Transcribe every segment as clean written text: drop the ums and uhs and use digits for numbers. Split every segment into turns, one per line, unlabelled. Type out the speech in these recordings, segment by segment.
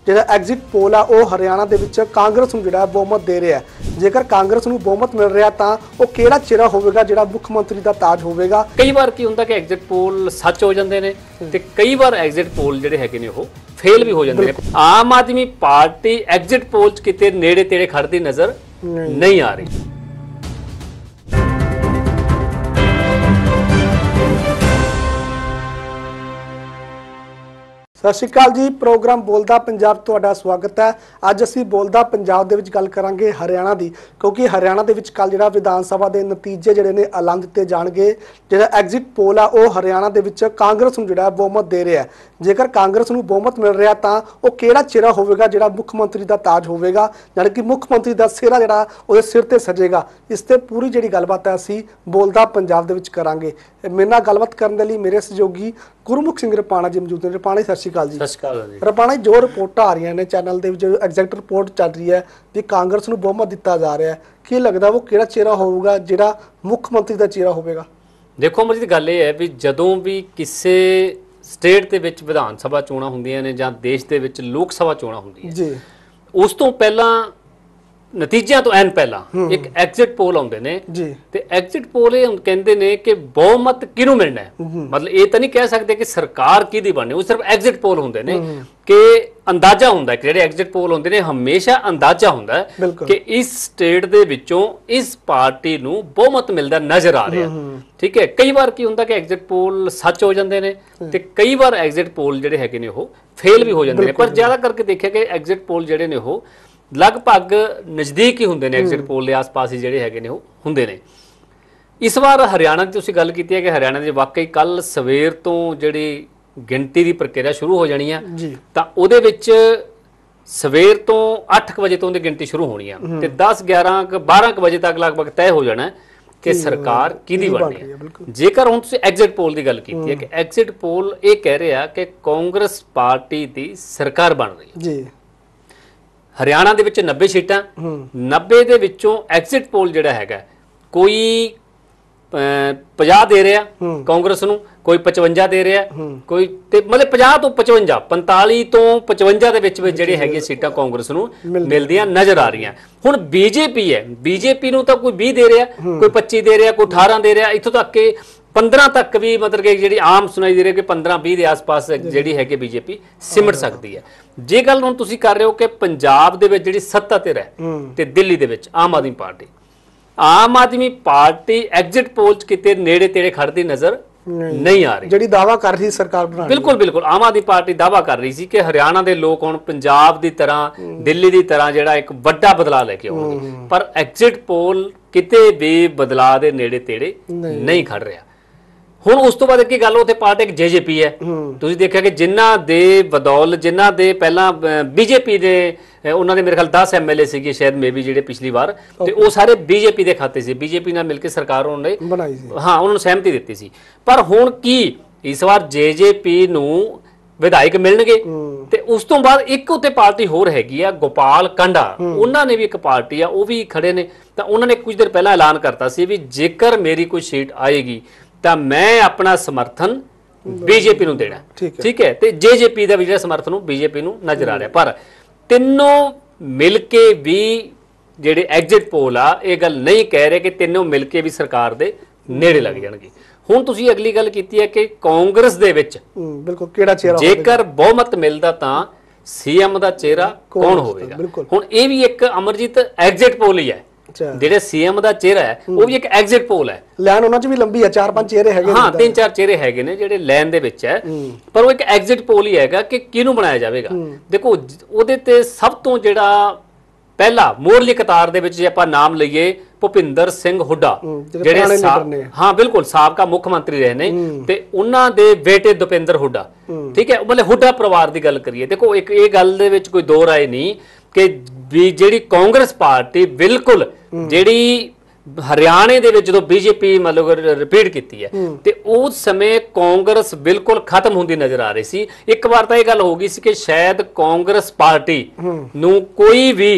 ਜਿਹੜਾ exit poll ਆ ਉਹ ਹਰਿਆਣਾ ਦੇ ਵਿੱਚ ਕਾਂਗਰਸ ਨੂੰ ਜਿਹੜਾ ਬਹੁਮਤ ਦੇ ਰਿਹਾ ਹੈ। ਜੇਕਰ ਕਾਂਗਰਸ ਨੂੰ ਬਹੁਮਤ ਮਿਲ ਰਿਹਾ ਤਾਂ ਉਹ ਕਿਹੜਾ ਚਿਹਰਾ ਹੋਵੇਗਾ ਜਿਹੜਾ ਮੁੱਖ ਮੰਤਰੀ ਦਾ ਤਾਜ ਹੋਵੇਗਾ।
ਕਈ ਵਾਰ ਕੀ ਹੁੰਦਾ ਕਿ ਐਗਜ਼ਿਟ ਪੋਲ ਸੱਚ ਹੋ ਜਾਂਦੇ ਨੇ ਤੇ ਕਈ ਵਾਰ ਐਗਜ਼ਿਟ ਪੋਲ ਜਿਹੜੇ ਹੈਗੇ ਨੇ ਉਹ ਫੇਲ ਵੀ ਹੋ ਜਾਂਦੇ ਨੇ। Aam Aadmi party exit poll 'ਚ ਕਿਤੇ ਨੇੜੇ ਤੇੜੇ ਖੜਦੀ ਨਜ਼ਰ ਨਹੀਂ ਆ ਰਹੀ।
ਸਤਿ ਸ਼੍ਰੀ ਅਕਾਲ ਜੀ। ਪ੍ਰੋਗਰਾਮ ਬੋਲਦਾ ਪੰਜਾਬ ਤੁਹਾਡਾ ਸਵਾਗਤ ਹੈ। ਅੱਜ ਅਸੀਂ ਬੋਲਦਾ ਪੰਜਾਬ ਦੇ ਵਿੱਚ ਗੱਲ ਕਰਾਂਗੇ ਹਰਿਆਣਾ ਦੀ, ਕਿਉਂਕਿ ਹਰਿਆਣਾ ਦੇ ਵਿੱਚ ਕੱਲ ਜਿਹੜਾ ਵਿਧਾਨ ਸਭਾ ਦੇ ਨਤੀਜੇ ਜਿਹੜੇ ਨੇ ਐਲਾਨ ਦਿੱਤੇ ਜਾਣਗੇ। ਜਿਹੜਾ ਐਗਜ਼ਿਟ ਪੋਲ ਆ ਉਹ ਹਰਿਆਣਾ ਦੇ ਵਿੱਚ ਕਾਂਗਰਸ ਨੂੰ ਜਿਹੜਾ ਬਹੁਮਤ ਦੇ ਰਿਹਾ ਹੈ। ਜੇਕਰ ਕਾਂਗਰਸ ਨੂੰ ਬਹੁਮਤ ਮਿਲ ਰਿਹਾ ਤਾਂ ਉਹ ਕਿਹੜਾ ਚਿਹਰਾ ਹੋਵੇਗਾ ਜਿਹੜਾ ਮੁੱਖ ਮੰਤਰੀ ਦਾ ਤਾਜ ਹੋਵੇਗਾ, ਯਾਨੀ ਕਿ ਮੁੱਖ ਮੰਤਰੀ ਦਾ ਸਿਹਰਾ ਜਿਹੜਾ ਉਹਦੇ ਸਿਰ ਤੇ ਸਜੇਗਾ। ਇਸ ਤੇ ਪੂਰੀ ਜਿਹੜੀ ਗੱਲਬਾਤ ਹੈ ਅਸੀਂ ਬੋਲਦਾ ਪੰਜਾਬ ਦੇ ਵਿੱਚ ਕਰਾਂਗੇ। ਮੇਰੇ ਨਾਲ ਗੱਲਬਾਤ ਕਰਨ ਦੇ ਲਈ ਮੇਰੇ ਸਹਿਯੋਗੀ ਗੁਰਮੁਖ ਸਿੰਘ ਰਪਾਣਾ ਜੀ ਮੌਜੂਦ ਨੇ। ਰਪਾਣਾ ਸਤਿ ਸ਼੍ਰੀ ਅਕਾਲ ਜੀ।
ਸਤਿ ਸ਼੍ਰੀ ਅਕਾਲ ਜੀ।
ਰਪਾਣਾ ਜੋ ਰਿਪੋਰਟਾਂ ਆ ਰਹੀਆਂ ਨੇ ਚੈਨਲ ਦੇ ਵਿੱਚ, ਐਗਜ਼ੈਕਟ ਰਿਪੋਰਟ ਚੱਲ ਰਹੀ ਹੈ ਵੀ ਕਾਂਗਰਸ ਨੂੰ ਬਹੁਮਤ ਦਿੱਤਾ ਜਾ ਰਿਹਾ ਹੈ, ਕੀ ਲੱਗਦਾ ਉਹ ਕਿਹੜਾ ਚਿਹਰਾ ਹੋਊਗਾ ਜਿਹੜਾ ਮੁੱਖ ਮੰਤਰੀ ਦਾ ਚਿਹਰਾ ਹੋਵੇਗਾ?
ਦੇਖੋ ਅਮਰਜੀਤ, ਗੱਲ ਇਹ ਹੈ ਵੀ ਜਦੋਂ ਵੀ ਕਿਸੇ ਸਟੇਟ ਦੇ ਵਿੱਚ ਵਿਧਾਨ ਸਭਾ ਚੋਣਾਂ ਹੁੰਦੀਆਂ ਨੇ ਜਾਂ ਦੇਸ਼ ਦੇ ਵਿੱਚ ਲੋਕ ਸਭਾ ਚੋਣਾਂ ਹੁੰਦੀਆਂ
ਜੀ, ਉਸ
ਤੋਂ ਪਹਿਲਾਂ ਨਤੀਜਿਆਂ ਤੋਂ ਐਨ ਪਹਿਲਾਂ ਇੱਕ ਐਗਜ਼ਿਟ ਪੋਲ ਆਉਂਦੇ ਨੇ
ਜੀ।
ਤੇ ਐਗਜ਼ਿਟ ਪੋਲ ਇਹ ਕਹਿੰਦੇ ਨੇ ਕਿ ਬਹੁਮਤ ਕਿਹਨੂੰ ਮਿਲਣਾ ਹੈ। ਮਤਲਬ ਇਹ ਤਾਂ ਨਹੀਂ ਕਹਿ ਸਕਦੇ ਕਿ ਸਰਕਾਰ ਕਿਹਦੀ ਬਣਨੀ, ਉਹ ਸਿਰਫ ਐਗਜ਼ਿਟ ਪੋਲ ਹੁੰਦੇ ਨੇ ਕਿ ਅੰਦਾਜ਼ਾ ਹੁੰਦਾ ਕਿ ਜਿਹੜੇ ਐਗਜ਼ਿਟ ਪੋਲ ਹੁੰਦੇ ਨੇ ਹਮੇਸ਼ਾ ਅੰਦਾਜ਼ਾ ਹੁੰਦਾ ਹੈ ਕਿ ਇਸ ਸਟੇਟ ਦੇ ਵਿੱਚੋਂ ਇਸ ਪਾਰਟੀ ਨੂੰ ਬਹੁਮਤ ਮਿਲਦਾ ਨਜ਼ਰ ਆ ਰਿਹਾ। ਠੀਕ ਹੈ, ਕਈ ਵਾਰ ਕੀ ਹੁੰਦਾ ਕਿ ਐਗਜ਼ਿਟ ਪੋਲ ਸੱਚ ਹੋ ਜਾਂਦੇ ਨੇ ਤੇ ਕਈ ਵਾਰ ਐਗਜ਼ਿਟ ਪੋਲ ਜਿਹੜੇ ਹੈਗੇ ਨੇ ਉਹ ਫੇਲ ਵੀ ਹੋ ਜਾਂਦੇ ਨੇ। ਪਰ ਜ਼ਿਆਦਾ ਕਰਕੇ ਦੇਖਿਆ ਕਿ ਐਗਜ਼ਿਟ ਪੋਲ ਜਿਹੜੇ ਨੇ ਉਹ ਲਗਭਗ ਨਜ਼ਦੀਕ ਹੀ ਹੁੰਦੇ ਨੇ, ਐਗਜ਼ਿਟ ਪੋਲ ਦੇ ਆਸ-ਪਾਸ ਹੀ ਜਿਹੜੇ ਹੈਗੇ ਨੇ ਉਹ ਹੁੰਦੇ ਨੇ। ਇਸ ਵਾਰ ਹਰਿਆਣਾ ਦੀ ਤੁਸੀਂ ਗੱਲ ਕੀਤੀ ਹੈ ਕਿ ਹਰਿਆਣਾ ਦੇ ਵਾਕਈ ਕੱਲ ਸਵੇਰ ਤੋਂ ਜਿਹੜੀ ਗਿਣਤੀ ਦੀ ਪ੍ਰਕਿਰਿਆ ਸ਼ੁਰੂ ਹੋ ਜਾਣੀ ਆ, ਤਾਂ ਉਹਦੇ ਵਿੱਚ ਸਵੇਰ ਤੋਂ 8 ਵਜੇ ਤੋਂ ਦੀ ਗਿਣਤੀ ਸ਼ੁਰੂ ਹੋਣੀ ਆ ਤੇ 10 11 12 ਵਜੇ ਤੱਕ ਲਗਭਗ ਤੈਅ ਹੋ ਜਾਣਾ ਕਿ ਸਰਕਾਰ ਕਿਹਦੀ ਬਣਨੀ ਹੈ। ਜੇਕਰ ਹੁਣ ਤੁਸੀਂ ਐਗਜ਼ਿਟ ਪੋਲ ਦੀ ਗੱਲ ਕੀਤੀ ਹੈ ਕਿ ਐਗਜ਼ਿਟ ਪੋਲ ਇਹ ਕਹਿ ਰਿਹਾ ਕਿ ਕਾਂਗਰਸ ਪਾਰਟੀ ਦੀ ਸਰਕਾਰ ਬਣ ਰਹੀ ਹੈ ਜੀ। ਹਰਿਆਣਾ ਦੇ ਵਿੱਚ 90 ਸੀਟਾਂ, 90 ਦੇ ਵਿੱਚੋਂ ਐਗਜ਼ਿਟ ਪੋਲ ਜਿਹੜਾ ਹੈਗਾ ਕੋਈ 50 ਦੇ ਰਿਹਾ ਕਾਂਗਰਸ ਨੂੰ, ਕੋਈ 55 ਦੇ ਰਿਹਾ, ਕੋਈ ਤੇ ਮਤਲਬ 50 ਤੋਂ 55, 45 ਤੋਂ 55 ਦੇ ਵਿੱਚ ਜਿਹੜੇ ਹੈਗੇ ਸੀਟਾਂ ਕਾਂਗਰਸ ਨੂੰ ਮਿਲਦੀਆਂ ਨਜ਼ਰ ਆ ਰਹੀਆਂ। ਹੁਣ ਬੀਜੇਪੀ ਹੈ, ਬੀਜੇਪੀ ਨੂੰ ਤਾਂ ਕੋਈ 20 ਦੇ ਰਿਹਾ, ਕੋਈ 25 ਦੇ ਰਿਹਾ, ਕੋਈ 18 ਦੇ ਰਿਹਾ, ਇੱਥੋਂ ਤੱਕ ਕਿ 15 ਤੱਕ ਵੀ ਮਤਲਬ ਕਿ ਜਿਹੜੀ ਆਮ ਸੁਣਾਈ ਦੇ ਰਹੀ ਕਿ 15-20 ਦੇ ਆਸ-ਪਾਸ ਜਿਹੜੀ ਹੈਗੀ ਬੀਜੇਪੀ ਸਿਮਟ ਸਕਦੀ ਹੈ। ਜੇ ਗੱਲ ਹੁਣ ਤੁਸੀਂ ਕਰ ਰਹੇ ਹੋ ਕਿ ਪੰਜਾਬ ਦੇ ਵਿੱਚ ਜਿਹੜੀ ਸੱਤਾ ਤੇ ਰਹਿ ਤੇ ਦਿੱਲੀ ਦੇ ਵਿੱਚ Aam Aadmi party exit poll 'ਚ ਕਿਤੇ ਨੇੜੇ ਤੇੜੇ ਖੜਦੀ ਨਜ਼ਰ ਨਹੀਂ ਆ ਰਹੀ, ਜਿਹੜੀ ਦਾਅਵਾ ਕਰ ਰਹੀ ਸਰਕਾਰ ਬਣਾਉਣ। ਬਿਲਕੁਲ ਆਮ ਆਦਮੀ ਪਾਰਟੀ ਦਾਅਵਾ ਕਰ ਰਹੀ ਸੀ ਕਿ ਹਰਿਆਣਾ ਦੇ ਲੋਕ ਹੁਣ ਪੰਜਾਬ ਦੀ ਤਰ੍ਹਾਂ ਦਿੱਲੀ ਦੀ ਤਰ੍ਹਾਂ ਜਿਹੜਾ ਇੱਕ ਵੱਡਾ ਬਦਲਾਅ ਲੈ ਕੇ ਆਉਣਗੇ, ਪਰ ਐਗਜ਼ਿਟ ਪੋਲ ਕਿਤੇ ਵੀ ਬਦਲਾਅ ਦੇ ਨੇੜੇ ਤੇੜੇ ਨਹੀਂ ਖੜ ਰਿਹਾ। ਹੁਣ ਉਸ ਤੋਂ ਬਾਅਦ ਕੀ ਗੱਲ, ਉੱਥੇ ਪਾਰਟੀ ਇੱਕ ਜੇਜੇਪੀ ਹੈ। ਤੁਸੀਂ ਦੇਖਿਆ ਕਿ ਜਿਨ੍ਹਾਂ ਦੇ ਬਦੌਲਤ, ਜਿਨ੍ਹਾਂ ਦੇ ਪਹਿਲਾਂ ਬੀਜੇਪੀ ਦੇ ਉਹਨਾਂ ਦੇ ਮੇਰੇ ਖਿਆਲ 10 ਐਮਐਲਏ ਸੀਗੇ ਸ਼ਾਇਦ ਮੇਬੀ ਜਿਹੜੇ ਪਿਛਲੀ ਵਾਰ, ਤੇ ਉਹ ਸਾਰੇ ਬੀਜੇਪੀ ਦੇ ਖਾਤੇ ਸੀ। ਬੀਜੇਪੀ ਨਾਲ ਮਿਲ ਕੇ ਸਰਕਾਰ ਉਹਨਾਂ ਨੇ ਬਣਾਈ ਸੀ, ਹਾਂ ਉਹਨਾਂ ਨੂੰ ਸਹਿਮਤੀ ਦਿੱਤੀ ਸੀ। ਪਰ ਹੁਣ ਕੀ ਇਸ ਵਾਰ ਜੇਜੇਪੀ ਨੂੰ ਵਿਧਾਇਕ ਮਿਲਣਗੇ ਤੇ ਉਸ ਤੋਂ ਬਾਅਦ ਇੱਕ ਉੱਤੇ ਪਾਰਟੀ ਹੋਰ ਹੈਗੀ ਆ ਗੋਪਾਲ ਕਾਂਡਾ, ਉਹਨਾਂ ਨੇ ਵੀ ਇੱਕ ਪਾਰਟੀ ਆ, ਉਹ ਵੀ ਖੜੇ ਨੇ। ਤਾਂ ਉਹਨਾਂ ਨੇ ਕੁਝ ਦਿਨ ਪਹਿਲਾਂ ਐਲਾਨ ਕਰਤਾ ਸੀ ਵੀ ਜੇਕਰ ਮੇਰੀ ਕੋਈ ਸੀਟ ਆਏਗੀ ਤਾਂ ਮੈਂ ਆਪਣਾ ਸਮਰਥਨ ਬੀਜੇਪੀ ਨੂੰ ਦੇਣਾ। ਠੀਕ ਹੈ, ਤੇ ਜੇਜੇਪੀ ਦਾ ਵੀ ਜਿਹੜਾ ਸਮਰਥਨ ਉਹ ਬੀਜੇਪੀ ਨੂੰ ਨਜ਼ਰ ਆ ਰਿਹਾ। ਪਰ ਤਿੰਨੋਂ ਮਿਲ ਕੇ ਵੀ ਜਿਹੜੇ ਐਗਜ਼ਿਟ ਪੋਲ ਆ ਇਹ ਗੱਲ ਨਹੀਂ ਕਹਿ ਰਹੇ ਕਿ ਤਿੰਨੋਂ ਮਿਲ ਕੇ ਵੀ ਸਰਕਾਰ ਦੇ ਨੇੜੇ ਲੱਗ ਜਾਣਗੇ। ਹੁਣ ਤੁਸੀਂ ਅਗਲੀ ਗੱਲ ਕੀਤੀ ਹੈ ਕਿ ਕਾਂਗਰਸ ਦੇ ਵਿੱਚ ਬਿਲਕੁਲ ਕਿਹੜਾ ਚਿਹਰਾ, ਜੇਕਰ ਬਹੁਮਤ ਮਿਲਦਾ ਤਾਂ ਸੀਐਮ ਦਾ ਚਿਹਰਾ ਕੌਣ ਹੋਵੇਗਾ। ਹੁਣ ਇਹ ਵੀ ਇੱਕ ਅਮਰਜੀਤ ਐਗਜ਼ਿਟ ਪੋਲ ਹੀ ਹੈ। ਜਿਹੜੇ ਸੀਐਮ ਦਾ ਚਿਹਰਾ ਹੈ ਉਹ ਵੀ ਇੱਕ ਐਗਜ਼ਿਟ ਪੋਲ ਹੈ। ਲਾਈਨ ਉਹਨਾਂ 'ਚ ਵੀ ਲੰਬੀ ਹੈ, 4-5 ਚਿਹਰੇ ਹੈਗੇ, ਹਾਂ 3-4 ਚਿਹਰੇ ਹੈਗੇ ਨੇ ਜਿਹੜੇ ਲਾਈਨ ਦੇ ਵਿੱਚ ਹੈ, ਪਰ ਉਹ ਇੱਕ ਐਗਜ਼ਿਟ ਪੋਲ ਹੀ ਹੈਗਾ ਕਿ ਕਿਹਨੂੰ ਬਣਾਇਆ ਜਾਵੇਗਾ। ਦੇਖੋ ਉਹਦੇ ਤੇ ਸਭ ਤੋਂ ਜਿਹੜਾ ਪਹਿਲਾ ਮੋਹਰਲੀ ਕਤਾਰ ਦੇ ਵਿੱਚ ਜੇ ਆਪਾਂ ਨਾਮ ਲਈਏ ਭੁਪਿੰਦਰ ਸਿੰਘ ਹੁੱਡਾ, ਜਿਹੜੇ ਹਾਂ ਬਿਲਕੁਲ ਸਾਬਕਾ ਮੁੱਖ ਮੰਤਰੀ ਰਹੇ ਨੇ, ਤੇ ਉਹਨਾਂ ਦੇ ਬੇਟੇ ਦੁਪਿੰਦਰ ਹੁੱਡਾ। ਠੀਕ ਹੈ, ਮਤਲਬ ਹੁੱਡਾ ਪਰਿਵਾਰ ਦੀ ਗੱਲ ਕਰੀਏ, ਦੇਖੋ ਇੱਕ ਇਹ ਗੱਲ ਦੇ ਵਿੱਚ ਕੋਈ ਦੋ ਰਾਏ ਨਹੀਂ ਕਿ ਜਿਹੜੀ ਕਾਂਗਰਸ ਪਾਰਟੀ ਬਿਲਕੁਲ ਜਿਹੜੀ ਹਰਿਆਣੇ ਦੇ ਵਿੱਚ ਜਦੋਂ ਬੀਜੇਪੀ ਮਤਲਬ ਰਿਪੀਟ ਕੀਤੀ ਹੈ ਤੇ ਉਸ ਸਮੇਂ ਕਾਂਗਰਸ ਬਿਲਕੁਲ ਖਤਮ ਹੁੰਦੀ ਨਜ਼ਰ ਆ ਰਹੀ ਸੀ। ਇੱਕ ਵਾਰ ਤਾਂ ਇਹ ਗੱਲ ਹੋ ਗਈ ਸੀ ਕਿ ਸ਼ਾਇਦ ਕਾਂਗਰਸ ਪਾਰਟੀ ਨੂੰ ਕੋਈ ਵੀ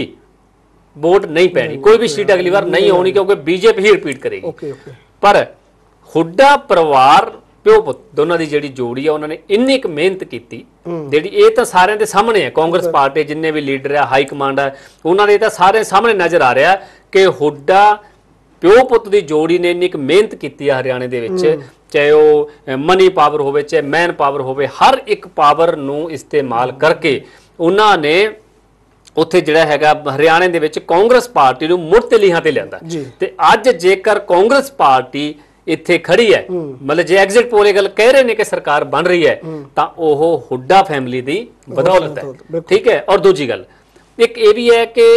ਵੋਟ ਨਹੀਂ ਪੈਣੀ, ਕੋਈ ਵੀ ਸੀਟ ਅਗਲੀ ਵਾਰ ਨਹੀਂ ਆਉਣੀ, ਕਿਉਂਕਿ ਬੀਜੇਪੀ ਹੀ ਰਿਪੀਟ ਕਰੇਗੀ। ਪਰ ਹੁੱਡਾ ਪਰਿਵਾਰ ਪਿਓ ਪੁੱਤ ਦੋਨਾਂ ਦੀ ਜਿਹੜੀ ਜੋੜੀ ਆ ਉਹਨਾਂ ਨੇ ਇੰਨੀ ਕੁ ਮਿਹਨਤ ਕੀਤੀ ਜਿਹੜੀ ਇਹ ਤਾਂ ਸਾਰਿਆਂ ਦੇ ਸਾਹਮਣੇ ਹੈ। ਕਾਂਗਰਸ ਪਾਰਟੀ ਜਿੰਨੇ ਵੀ ਲੀਡਰ ਆ, ਹਾਈ ਕਮਾਂਡ ਆ, ਉਹਨਾਂ ਦੇ ਤਾਂ ਸਾਰੇ ਸਾਹਮਣੇ ਨਜ਼ਰ ਆ ਰਿਹਾ ਕਿ ਹੁੱਡਾ ਪਿਓ ਪੁੱਤ ਦੀ ਜੋੜੀ ਨੇ ਇੰਨੀ ਕੁ ਮਿਹਨਤ ਕੀਤੀ ਆ ਹਰਿਆਣੇ ਦੇ ਵਿੱਚ, ਚਾਹੇ ਉਹ ਮਨੀ ਪਾਵਰ ਹੋਵੇ ਚਾਹੇ ਮੈਨ ਪਾਵਰ ਹੋਵੇ, ਹਰ ਇੱਕ ਪਾਵਰ ਨੂੰ ਇਸਤੇਮਾਲ ਕਰਕੇ ਉਹਨਾਂ ਨੇ ਉੱਥੇ ਜਿਹੜਾ ਹੈਗਾ ਹਰਿਆਣੇ ਦੇ ਵਿੱਚ ਕਾਂਗਰਸ ਪਾਰਟੀ ਨੂੰ ਮੁੜ ਤੇ ਲੀਹਾਂ ਤੇ ਲਿਆਂਦਾ। ਤੇ ਅੱਜ ਜੇਕਰ ਕਾਂਗਰਸ ਪਾਰਟੀ ਇੱਥੇ ਖੜੀ ਹੈ, ਮਤਲਬ ਜੇ ਐਗਜ਼ਿਟ ਪੋਲ ਇਹ ਗੱਲ ਕਹਿ ਰਹੇ ਨੇ ਕਿ ਸਰਕਾਰ ਬਣ ਰਹੀ ਹੈ, ਤਾਂ ਉਹ ਹੁੱਡਾ ਫੈਮਿਲੀ ਦੀ ਬਦੌਲਤ ਹੈ। ਠੀਕ ਹੈ। ਔਰ ਦੂਜੀ ਗੱਲ ਇੱਕ ਇਹ ਵੀ ਹੈ ਕਿ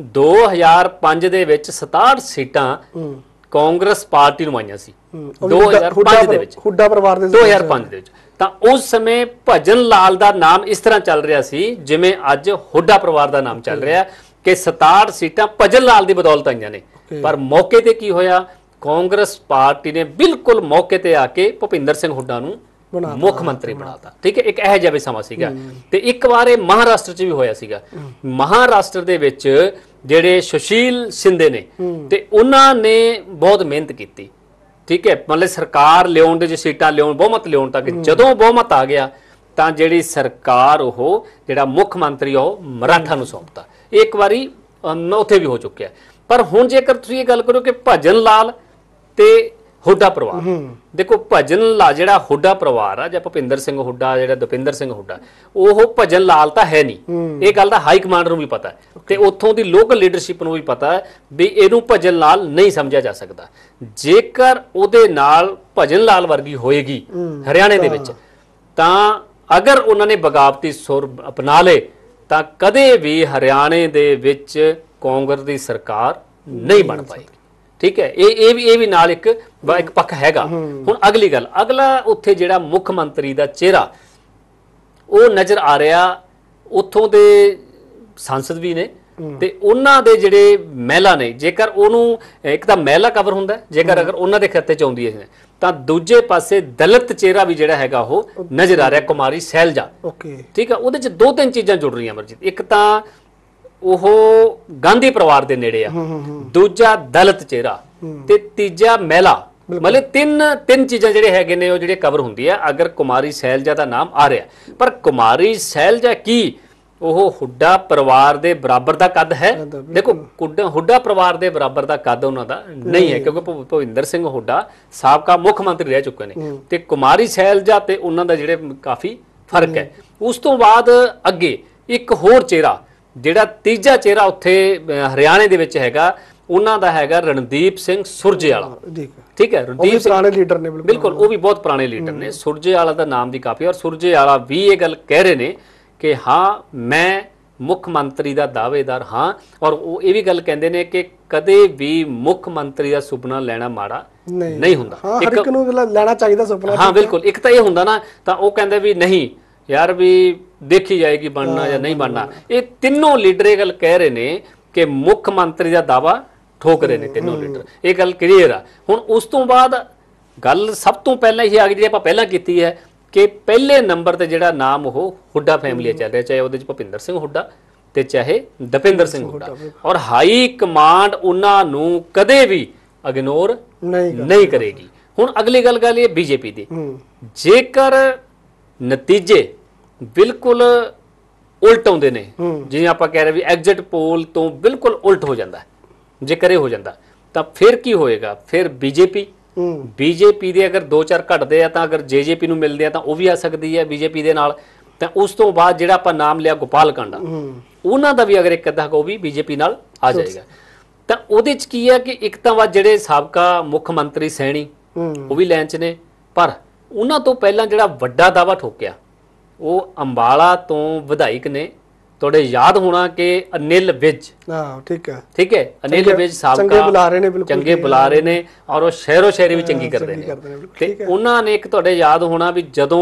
2005 ਦੇ ਵਿੱਚ 67 ਸੀਟਾਂ ਕਾਂਗਰਸ ਪਾਰਟੀ ਨੂੰ ਆਈਆਂ ਸੀ 2005 ਦੇ ਵਿੱਚ,
ਹੁੱਡਾ ਪਰਿਵਾਰ ਦੇ
2005 ਦੇ ਵਿੱਚ। ਤਾਂ ਉਸ ਸਮੇਂ ਭਜਨ ਲਾਲ ਦਾ ਨਾਮ ਇਸ ਤਰ੍ਹਾਂ ਚੱਲ ਰਿਹਾ ਸੀ ਜਿਵੇਂ ਅੱਜ ਹੁੱਡਾ ਪਰਿਵਾਰ ਦਾ ਨਾਮ ਚੱਲ ਰਿਹਾ ਕਿ 67 ਸੀਟਾਂ ਭਜਨ ਲਾਲ ਦੀ ਬਦੌਲਤ ਆਈਆਂ ਨੇ। ਪਰ ਮੌਕੇ ਤੇ ਕੀ ਹੋਇਆ, ਕਾਂਗਰਸ ਪਾਰਟੀ ਨੇ ਬਿਲਕੁਲ ਮੌਕੇ ਤੇ ਆ ਕੇ ਭੁਪਿੰਦਰ ਸਿੰਘ ਹੁੱਡਾ ਨੂੰ ਮੁੱਖ ਮੰਤਰੀ ਬਣਾਤਾ। ਠੀਕ ਹੈ। ਇੱਕ ਇਹੋ ਜਿਹਾ ਵੀ ਸਮਾਂ ਸੀਗਾ। ਤੇ ਇੱਕ ਵਾਰ ਇਹ ਮਹਾਰਾਸ਼ਟਰ 'ਚ ਵੀ ਹੋਇਆ ਸੀਗਾ। ਮਹਾਰਾਸ਼ਟਰ ਦੇ ਵਿੱਚ ਜਿਹੜੇ ਸੁਸ਼ੀਲ ਸਿੰਧੇ ਨੇ ਤੇ ਉਹਨਾਂ ਨੇ ਬਹੁਤ ਮਿਹਨਤ ਕੀਤੀ। ਠੀਕ ਹੈ। ਮਤਲਬ ਸਰਕਾਰ ਲਿਆਉਣ ਦੇ, ਜੇ ਸੀਟਾਂ ਲਿਆਉਣ, ਬਹੁਮਤ ਲਿਆਉਣ ਤੱਕ, ਜਦੋਂ ਬਹੁਮਤ ਆ ਗਿਆ ਤਾਂ ਜਿਹੜੀ ਸਰਕਾਰ ਉਹ ਜਿਹੜਾ ਮੁੱਖ ਮੰਤਰੀ ਉਹ ਮਰਾਠਾ ਨੂੰ ਸੌਂਪਤਾ। ਇੱਕ ਵਾਰੀ ਉੱਥੇ ਵੀ ਹੋ ਚੁੱਕਿਆ। ਪਰ ਹੁਣ ਜੇਕਰ ਤੁਸੀਂ ਇਹ ਗੱਲ ਕਰੋ ਕਿ ਭਜਨ ਲਾਲ ਤੇ ਹੁੱਡਾ ਪਰਿਵਾਰ, ਦੇਖੋ ਭਜਨ ਲਾਲ ਜਿਹੜਾ ਹੁੱਡਾ ਪਰਿਵਾਰ ਆ ਜਾਂ ਭੁਪਿੰਦਰ ਸਿੰਘ ਹੁੱਡਾ ਜਿਹੜਾ ਦਪਿੰਦਰ ਸਿੰਘ ਹੁੱਡਾ, ਉਹ ਭਜਨ ਲਾਲ ਤਾਂ ਹੈ ਨਹੀਂ। ਇਹ ਗੱਲ ਤਾਂ ਹਾਈ ਕਮਾਂਡ ਨੂੰ ਵੀ ਪਤਾ ਹੈ ਤੇ ਉੱਥੋਂ ਦੀ ਲੋਕਲ ਲੀਡਰਸ਼ਿਪ ਨੂੰ ਵੀ ਪਤਾ ਹੈ ਵੀ ਇਹਨੂੰ ਭਜਨ ਲਾਲ ਨਹੀਂ ਸਮਝਿਆ ਜਾ ਸਕਦਾ। ਜੇਕਰ ਉਹਦੇ ਨਾਲ ਭਜਨ ਲਾਲ ਵਰਗੀ ਹੋਏਗੀ ਹਰਿਆਣੇ ਦੇ ਵਿੱਚ, ਤਾਂ ਅਗਰ ਉਹਨਾਂ ਨੇ ਬਗਾਵਤੀ ਸੁਰ ਅਪਣਾ ਲਏ ਤਾਂ ਕਦੇ ਵੀ ਹਰਿਆਣੇ ਦੇ ਵਿੱਚ ਕਾਂਗਰਸ ਦੀ ਸਰਕਾਰ ਨਹੀਂ ਬਣ ਪਾਏਗੀ। ਠੀਕ ਹੈ। ਇਹ ਵੀ ਨਾਲ ਇੱਕ ਪੱਖ ਹੈਗਾ। ਹੁਣ ਅਗਲੀ ਗੱਲ, ਅਗਲਾ ਉੱਥੇ ਜਿਹੜਾ ਮੁੱਖ ਮੰਤਰੀ ਦਾ ਚਿਹਰਾ ਉਹ ਨਜ਼ਰ ਆ ਰਿਹਾ, ਉੱਥੋਂ ਦੇ ਸੰਸਦ ਵੀ ਨੇ ਤੇ ਉਹਨਾਂ ਦੇ ਜਿਹੜੇ ਮਹਿਲਾ ਨੇ, ਜੇਕਰ ਉਹਨੂੰ ਇੱਕ ਤਾਂ ਮਹਿਲਾ ਕਵਰ ਹੁੰਦਾ ਜੇਕਰ ਅਗਰ ਉਹਨਾਂ ਦੇ ਖਾਤੇ ਚ ਆਉਂਦੀ ਹੈ, ਤਾਂ ਦੂਜੇ ਪਾਸੇ ਦਲਿਤ ਚਿਹਰਾ ਵੀ ਜਿਹੜਾ ਹੈਗਾ ਉਹ ਨਜ਼ਰ ਆ ਰਿਹਾ, ਕੁਮਾਰੀ ਸੈਲਜਾ। ਠੀਕ ਹੈ। ਉਹਦੇ ਚ ਦੋ ਤਿੰਨ ਚੀਜ਼ਾਂ ਜੁੜ ਰਹੀਆਂ ਅਮਰਜੀਤ। ਇੱਕ ਤਾਂ ਉਹ ਗਾਂਧੀ ਪਰਿਵਾਰ ਦੇ ਨੇੜੇ ਆ, ਦੂਜਾ ਦਲਿਤ ਚਿਹਰਾ ਤੇ ਤੀਜਾ ਮਹਿਲਾ। ਮਤਲਬ ਤਿੰਨ ਚੀਜ਼ਾਂ ਜਿਹੜੇ ਹੈਗੇ ਨੇ ਉਹ ਜਿਹੜੇ ਕਵਰ ਹੁੰਦੀ ਆ ਅਗਰ ਕੁਮਾਰੀ ਸੈਲਜਾ ਦਾ ਨਾਮ ਆ ਰਿਹਾ। ਪਰ ਕੁਮਾਰੀ ਸੈਲਜਾ ਕੀ ਉਹ ਹੁੱਡਾ ਪਰਿਵਾਰ ਦੇ ਬਰਾਬਰ ਦਾ ਕੱਦ ਹੈ? ਦੇਖੋ ਹੁੱਡਾ ਪਰਿਵਾਰ ਦੇ ਬਰਾਬਰ ਦਾ ਕੱਦ ਉਹਨਾਂ ਦਾ ਨਹੀਂ ਹੈ, ਕਿਉਂਕਿ ਭੁਪਿੰਦਰ ਸਿੰਘ ਹੁੱਡਾ ਸਾਬਕਾ ਮੁੱਖ ਮੰਤਰੀ ਰਹਿ ਚੁੱਕੇ ਨੇ ਤੇ ਕੁਮਾਰੀ ਸੈਲਜਾ ਤੇ ਉਹਨਾਂ ਦਾ ਜਿਹੜੇ ਕਾਫੀ ਫਰਕ ਹੈ। ਉਸ ਤੋਂ ਬਾਅਦ ਅੱਗੇ ਇੱਕ ਹੋਰ ਚਿਹਰਾ, ਜਿਹੜਾ ਤੀਜਾ ਚਿਹਰਾ ਉੱਥੇ ਹਰਿਆਣੇ ਦੇ ਵਿੱਚ ਹੈਗਾ, ਉਹਨਾਂ ਦਾ ਹੈਗਾ ਰਣਦੀਪ ਸਿੰਘ ਸੁਰਜੇਵਾਲਾ। ਠੀਕ ਹੈ। ਰਣਦੀਪ ਸਿੰਘ ਪੁਰਾਣੇ ਲੀਡਰ ਨੇ, ਬਿਲਕੁਲ ਉਹ ਵੀ ਬਹੁਤ ਪੁਰਾਣੇ ਲੀਡਰ ਨੇ। ਸੁਰਜੇਵਾਲਾ ਦਾ ਨਾਮ ਵੀ ਕਾਫੀ, ਔਰ ਸੁਰਜੇਵਾਲਾ ਵੀ ਇਹ ਗੱਲ ਕਹਿ ਰਹੇ ਨੇ ਕਿ ਹਾਂ ਮੈਂ ਮੁੱਖ ਮੰਤਰੀ ਦਾ ਦਾਅਵੇਦਾਰ ਹਾਂ। ਔਰ ਉਹ ਇਹ ਵੀ ਗੱਲ ਕਹਿੰਦੇ ਨੇ ਕਿ ਕਦੇ ਵੀ ਮੁੱਖ ਮੰਤਰੀ ਦਾ ਸੁਪਨਾ ਲੈਣਾ ਮਾੜਾ ਨਹੀਂ ਹੁੰਦਾ।
ਇੱਕ ਨੂੰ ਲੈਣਾ ਚਾਹੀਦਾ ਸੁਪਨਾ।
ਹਾਂ ਬਿਲਕੁਲ। ਇੱਕ ਤਾਂ ਇਹ ਹੁੰਦਾ ਨਾ, ਤਾਂ ਉਹ ਕਹਿੰਦੇ ਵੀ ਨਹੀਂ ਯਾਰ ਵੀ ਦੇਖੀ ਜਾਏਗੀ ਬਣਨਾ ਜਾਂ ਨਹੀਂ ਬਣਨਾ। ਇਹ ਤਿੰਨੋਂ ਲੀਡਰ ਇਹ ਗੱਲ ਕਹਿ ਰਹੇ ਨੇ ਕਿ ਮੁੱਖ ਮੰਤਰੀ ਦਾ ਦਾਅਵਾ ਠੋਕ ਰਹੇ ਨੇ ਤਿੰਨੋਂ ਲੀਡਰ। ਇਹ ਗੱਲ ਕਲੀਅਰ ਆ। ਹੁਣ ਉਸ ਤੋਂ ਬਾਅਦ ਗੱਲ ਸਭ ਤੋਂ ਪਹਿਲਾਂ ਇਹ ਆ ਗਈ ਜਿਹੜੀ ਆਪਾਂ ਪਹਿਲਾਂ ਕੀਤੀ ਹੈ ਕਿ ਪਹਿਲੇ ਨੰਬਰ ਤੇ ਜਿਹੜਾ ਨਾਮ ਉਹ ਹੁੱਡਾ ਫੈਮਿਲੀ ਚੱਲ ਰਿਹਾ, ਚਾਹੇ ਉਹਦੇ ਚ ਭੁਪਿੰਦਰ ਸਿੰਘ ਹੁੱਡਾ ਤੇ ਚਾਹੇ ਦਪਿੰਦਰ ਸਿੰਘ ਹੁੱਡਾ। ਔਰ ਹਾਈ ਕਮਾਂਡ ਉਹਨਾਂ ਨੂੰ ਕਦੇ ਵੀ ਇਗਨੋਰ ਨਹੀਂ ਕਰੇਗੀ। ਹੁਣ ਅਗਲੀ ਗੱਲ ਇਹ ਬੀਜੇਪੀ ਦੀ, ਜੇਕਰ ਨਤੀਜੇ ਬਿਲਕੁਲ ਉਲਟ ਆਉਂਦੇ ਨੇ, ਜਿਵੇਂ ਆਪਾਂ ਕਹਿ ਰਹੇ ਵੀ ਐਗਜ਼ਿਟ ਪੋਲ ਤੋਂ ਬਿਲਕੁਲ ਉਲਟ ਹੋ ਜਾਂਦਾ, ਜੇਕਰ ਇਹ ਹੋ ਜਾਂਦਾ ਤਾਂ ਫਿਰ ਕੀ ਹੋਏਗਾ? ਫਿਰ ਬੀਜੇਪੀ ਦੇ ਅਗਰ 2-4 ਘਟਦੇ ਆ ਤਾਂ ਅਗਰ ਜੇਜੇਪੀ ਨੂੰ ਮਿਲਦੇ ਆ ਤਾਂ ਉਹ ਵੀ ਆ ਸਕਦੀ ਹੈ ਬੀਜੇਪੀ ਦੇ ਨਾਲ। ਤਾਂ ਉਸ ਤੋਂ ਬਾਅਦ ਜਿਹੜਾ ਆਪਾਂ ਨਾਮ ਲਿਆ ਗੋਪਾਲ ਕਾਂਡਾ, ਉਹਨਾਂ ਦਾ ਵੀ ਅਗਰ ਇੱਕ ਅੱਧਾ ਉਹ ਵੀ ਬੀਜੇਪੀ ਨਾਲ ਆ ਜਾਏਗਾ। ਤਾਂ ਉਹਦੇ ਚ ਕੀ ਹੈ ਕਿ ਇੱਕ ਤਾਂ ਵਾ ਜਿਹੜੇ ਸਾਬਕਾ ਮੁੱਖ ਮੰਤਰੀ ਸੈਣੀ ਉਹ ਵੀ ਲਾਈਨ ਚ ਨੇ, ਪਰ ਉਹਨਾਂ ਤੋਂ ਪਹਿਲਾਂ ਜਿਹੜਾ ਵੱਡਾ ਦਾਅਵਾ ਠੋਕਿਆ ਉਹ ਅੰਬਾਲਾ ਤੋਂ ਵਿਧਾਇਕ ਨੇ। ਤੁਹਾਡੇ ਯਾਦ ਹੋਣਾ ਕਿ ਅਨਿਲ ਵਿਜ, ਠੀਕ ਹੈ ਅਨਿਲ ਵਿਜ ਸਾਬਕਾ ਚੰਗੇ ਬੁਲਾ ਰਹੇ ਨੇ ਔਰ ਉਹ ਸ਼ਹਿਰੋ ਸ਼ਹਿਰੀ ਵੀ ਚੰਗੀ ਕਰਦੇ ਨੇ। ਤੇ ਉਹਨਾਂ ਨੇ ਇੱਕ ਤੁਹਾਡੇ ਯਾਦ ਹੋਣਾ ਵੀ ਜਦੋਂ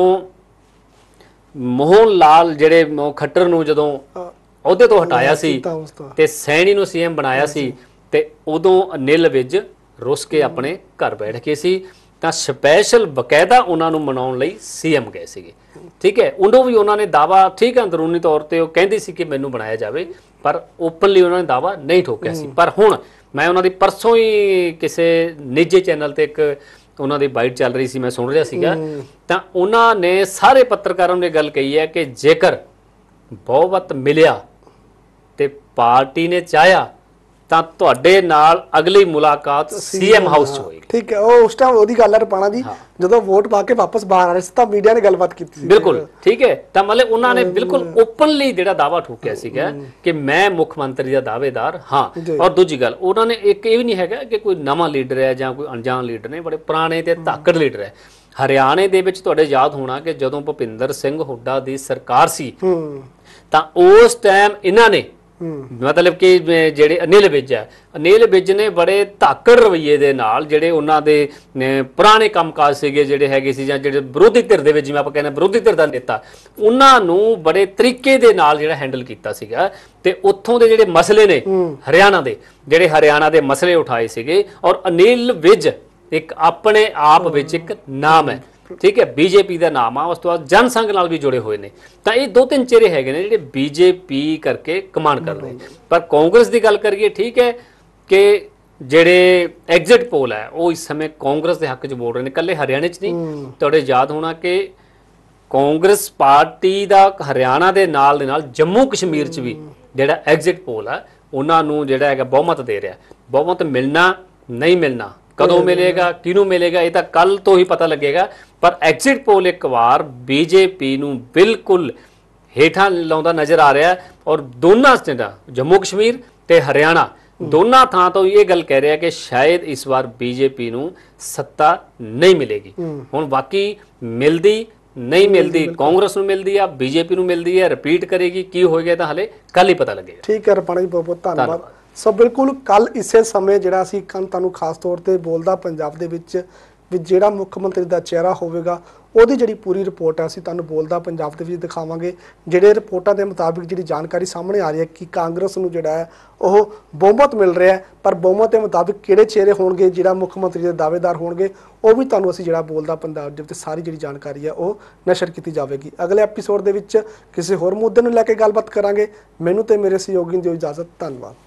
ਮੋਹਨ ਲਾਲ ਜਿਹੜੇ ਖੱਟਰ ਨੂੰ ਜਦੋਂ ਅਹੁਦੇ ਤੋਂ ਹਟਾਇਆ ਸੀ ਤੇ ਸੈਣੀ ਨੂੰ ਸੀਐਮ ਬਣਾਇਆ ਸੀ, ਤੇ ਉਦੋਂ ਅਨਿਲ ਵਿਜ ਰੁੱਸ ਕੇ ਆਪਣੇ ਘਰ ਬੈਠ ਕੇ ਸੀ। ਤਾਂ ਸਪੈਸ਼ਲ ਬਕਾਇਦਾ ਉਹਨਾਂ ਨੂੰ ਮਨਾਉਣ ਲਈ ਸੀਐਮ ਗਏ ਸੀਗੇ। ਠੀਕ ਹੈ। ਉਦੋਂ ਵੀ ਉਹਨਾਂ ਨੇ ਦਾਅਵਾ, ਠੀਕ ਹੈ ਅੰਦਰੂਨੀ ਤੌਰ ਤੇ ਉਹ ਕਹਿੰਦੀ ਸੀ ਕਿ ਮੈਨੂੰ ਬਣਾਇਆ ਜਾਵੇ, ਪਰ ਓਪਨਲੀ ਉਹਨਾਂ ਨੇ ਦਾਅਵਾ ਨਹੀਂ ਠੋਕਿਆ ਸੀ। ਪਰ ਹੁਣ ਮੈਂ ਉਹਨਾਂ ਦੀ ਪਰਸੋਂ ਹੀ ਕਿਸੇ ਨਿੱਜੀ ਚੈਨਲ ਤੇ ਇੱਕ ਉਹਨਾਂ ਦੀ ਬਾਈਟ ਚੱਲ ਰਹੀ ਸੀ, ਮੈਂ ਸੁਣ ਰਿਹਾ ਸੀਗਾ, ਤਾਂ ਉਹਨਾਂ ਨੇ ਸਾਰੇ ਪੱਤਰਕਾਰਾਂ ਨੂੰ ਇਹ ਗੱਲ ਕਹੀ ਹੈ ਕਿ ਜੇਕਰ ਬਹੁਮਤ ਮਿਲਿਆ ਤੇ ਪਾਰਟੀ ਨੇ ਚਾਹਿਆ ਤਾਂ ਤੁਹਾਡੇ ਨਾਲ ਅਗਲੀ ਮੁਲਾਕਾਤ ਸੀਐਮ ਹਾਊਸ 'ਚ ਹੋਏਗੀ।
ਠੀਕ ਹੈ, ਉਹ ਉਸ ਟਾਈਮ ਉਹਦੀ ਗੱਲ ਹੈ ਰਪਾਣਾ ਜੀ, ਜਦੋਂ ਵੋਟ ਪਾ ਕੇ ਵਾਪਸ ਬਾਹਰ ਆ ਰਹੇ ਸੀ ਤਾਂ ਮੀਡੀਆ ਨੇ ਗੱਲਬਾਤ ਕੀਤੀ ਸੀ।
ਬਿਲਕੁਲ ਠੀਕ ਹੈ, ਤਾਂ ਮਤਲਬ ਉਹਨਾਂ ਨੇ ਬਿਲਕੁਲ ਓਪਨਲੀ ਜਿਹੜਾ ਦਾਅਵਾ ਠੋਕਿਆ ਸੀਗਾ ਕਿ ਮੈਂ ਮੁੱਖ ਮੰਤਰੀ ਦਾ ਦਾਅਵੇਦਾਰ ਹਾਂ। ਔਰ ਦੂਜੀ ਗੱਲ, ਉਹਨਾਂ ਨੇ ਇੱਕ ਇਹ ਵੀ ਨਹੀਂ ਹੈਗਾ ਕਿ ਕੋਈ ਨਵਾਂ ਲੀਡਰ ਹੈ ਜਾਂ ਕੋਈ ਅਣਜਾਣ ਲੀਡਰ ਨੇ, ਬੜੇ ਪੁਰਾਣੇ ਤੇ ਧਾਕੜ ਲੀਡਰ ਹੈ। ਹਰਿਆਣੇ ਦੇ ਵਿੱਚ ਤੁਹਾਡੇ ਯਾਦ ਹੋਣਾ ਕਿ ਜਦੋਂ ਭੁਪਿੰਦਰ ਸਿੰਘ ਹੁੱਡਾ ਦੀ ਸਰਕਾਰ ਸੀ ਤਾਂ ਉਸ ਟਾਈਮ ਇਹਨਾਂ ਨੇ ਮਤਲਬ ਕਿ ਜਿਹੜੇ ਅਨਿਲ ਵਿਜ ਨੇ ਬੜੇ ਧਾਕੜ ਰਵੱਈਏ ਦੇ ਨਾਲ ਜਿਹੜੇ ਉਹਨਾਂ ਦੇ ਪੁਰਾਣੇ ਕੰਮਕਾਜ ਸੀਗੇ ਜਿਹੜੇ ਹੈਗੇ ਸੀ, ਜਾਂ ਜਿਹੜੇ ਵਿਰੋਧੀ ਧਿਰ ਦੇ ਵਿੱਚ, ਜਿਵੇਂ ਆਪਾਂ ਕਹਿੰਦੇ ਵਿਰੋਧੀ ਧਿਰ ਦਾ ਨੇਤਾ, ਉਹਨਾਂ ਨੂੰ ਬੜੇ ਤਰੀਕੇ ਦੇ ਨਾਲ ਜਿਹੜਾ ਹੈਂਡਲ ਕੀਤਾ ਸੀਗਾ। ਤੇ ਉੱਥੋਂ ਦੇ ਜਿਹੜੇ ਮਸਲੇ ਨੇ ਹਰਿਆਣਾ ਦੇ ਮਸਲੇ ਉਠਾਏ ਸੀਗੇ। ਔਰ ਅਨਿਲ ਵਿਜ ਇੱਕ ਆਪਣੇ ਆਪ ਵਿੱਚ ਇੱਕ ਨਾਮ ਹੈ, ਠੀਕ ਹੈ, ਬੀਜੇਪੀ ਦਾ ਨਾਮ ਆ। ਉਸ ਤੋਂ ਬਾਅਦ ਜਨਸੰਘ ਨਾਲ ਵੀ ਜੁੜੇ ਹੋਏ ਨੇ। ਤਾਂ ਇਹ 2-3 ਚਿਹਰੇ ਹੈਗੇ ਨੇ ਜਿਹੜੇ ਬੀਜੇਪੀ ਕਰਕੇ ਕਮਾਂਡ ਕਰਦੇ। ਪਰ ਕਾਂਗਰਸ ਦੀ ਗੱਲ ਕਰੀਏ, ਠੀਕ ਹੈ ਕਿ ਜਿਹੜੇ ਐਗਜ਼ਿਟ ਪੋਲ ਹੈ ਉਹ ਇਸ ਸਮੇਂ ਕਾਂਗਰਸ ਦੇ ਹੱਕ 'ਚ ਬੋਲ ਰਹੇ ਨੇ, ਇਕੱਲੇ ਹਰਿਆਣੇ 'ਚ ਨਹੀਂ। ਤੁਹਾਡੇ ਯਾਦ ਹੋਣਾ ਕਿ ਕਾਂਗਰਸ ਪਾਰਟੀ ਦਾ ਹਰਿਆਣਾ ਦੇ ਨਾਲ ਜੰਮੂ ਕਸ਼ਮੀਰ 'ਚ ਵੀ ਜਿਹੜਾ ਐਗਜ਼ਿਟ ਪੋਲ ਆ ਉਹਨਾਂ ਨੂੰ ਜਿਹੜਾ ਹੈਗਾ ਬਹੁਮਤ ਦੇ ਰਿਹਾ। ਬਹੁਮਤ ਮਿਲਣਾ ਨਹੀਂ ਮਿਲਣਾ, ਕਦੋਂ ਮਿਲੇਗਾ, ਕਿਹਨੂੰ ਮਿਲੇਗਾ, ਇਹ ਤਾਂ ਕੱਲ ਤੋਂ ਹੀ ਪਤਾ ਲੱਗੇਗਾ। ਪਰ ਐਗਜ਼ਿਟ ਪੋਲ ਇੱਕ ਵਾਰ ਬੀਜੇਪੀ ਨੂੰ ਬਿਲਕੁਲ ਹੇਠਾਂ ਲਾਉਂਦਾ ਨਜ਼ਰ ਆ ਰਿਹਾ। ਔਰ ਦੋਨਾਂ ਸਟੇਟਾਂ ਜੰਮੂ ਕਸ਼ਮੀਰ ਤੇ ਹਰਿਆਣਾ ਦੋਨਾਂ ਥਾਂ ਤੋਂ ਇਹ ਗੱਲ ਕਹਿ ਰਿਹਾ ਕਿ ਸ਼ਾਇਦ ਇਸ ਵਾਰ ਬੀਜੇਪੀ ਨੂੰ ਸੱਤਾ ਨਹੀਂ ਮਿਲੇਗੀ। ਹੁਣ ਬਾਕੀ ਮਿਲਦੀ ਨਹੀਂ ਮਿਲਦੀ, ਕਾਂਗਰਸ ਨੂੰ ਮਿਲਦੀ ਆ, ਬੀਜੇਪੀ ਨੂੰ ਮਿਲਦੀ ਹੈ, ਰਿਪੀਟ ਕਰੇਗੀ, ਕੀ ਹੋਏਗਾ ਤਾਂ ਹਲੇ ਕੱਲ ਹੀ ਪਤਾ ਲੱਗੇਗਾ।
ਠੀਕ ਹੈ ਰਪਾਣਾ ਜੀ, ਬਹੁਤ ਬਹੁਤ ਧੰਨਵਾਦ। ਸੋ ਬਿਲਕੁਲ ਕੱਲ ਇਸੇ ਸਮੇਂ ਜਿਹੜਾ ਅਸੀਂ ਤੁਹਾਨੂੰ ਖਾਸ ਤੌਰ ਤੇ ਬੋਲਦਾ ਪੰਜਾਬ ਦੇ ਵਿੱਚ ਵੀ ਜਿਹੜਾ ਮੁੱਖ ਮੰਤਰੀ ਦਾ ਚਿਹਰਾ ਹੋਵੇਗਾ ਉਹਦੀ ਜਿਹੜੀ ਪੂਰੀ ਰਿਪੋਰਟ ਹੈ ਅਸੀਂ ਤੁਹਾਨੂੰ ਬੋਲਦਾ ਪੰਜਾਬ ਦੇ ਵਿੱਚ ਦਿਖਾਵਾਂਗੇ। ਜਿਹੜੇ ਰਿਪੋਰਟਾਂ ਦੇ ਮੁਤਾਬਿਕ ਜਿਹੜੀ ਜਾਣਕਾਰੀ ਸਾਹਮਣੇ ਆ ਰਹੀ ਹੈ ਕਿ ਕਾਂਗਰਸ ਨੂੰ ਜਿਹੜਾ ਹੈ ਉਹ ਬਹੁਮਤ ਮਿਲ ਰਿਹਾ ਹੈ, ਪਰ ਬਹੁਮਤ ਦੇ ਮੁਤਾਬਿਕ ਕਿਹੜੇ ਚਿਹਰੇ ਹੋਣਗੇ ਜਿਹੜਾ ਮੁੱਖ ਮੰਤਰੀ ਦੇ ਦਾਅਵੇਦਾਰ ਹੋਣਗੇ ਉਹ ਵੀ ਤੁਹਾਨੂੰ ਅਸੀਂ ਜਿਹੜਾ ਬੋਲਦਾ ਪੰਜਾਬ ਦੇ ਉੱਤੇ ਸਾਰੀ ਜਿਹੜੀ ਜਾਣਕਾਰੀ ਹੈ ਉਹ ਨਸ਼ਰ ਕੀਤੀ ਜਾਵੇਗੀ। ਅਗਲੇ ਐਪੀਸੋਡ ਦੇ ਵਿੱਚ ਕਿਸੇ ਹੋਰ ਮੁੱਦੇ ਨੂੰ ਲੈ ਕੇ ਗੱਲਬਾਤ ਕਰਾਂਗੇ। ਮੈਨੂੰ ਤੇ ਮੇਰੇ ਸਹਿਯੋਗੀ ਨੂੰ ਦਿਓ ਇਜਾਜ਼ਤ। ਧੰਨਵਾਦ।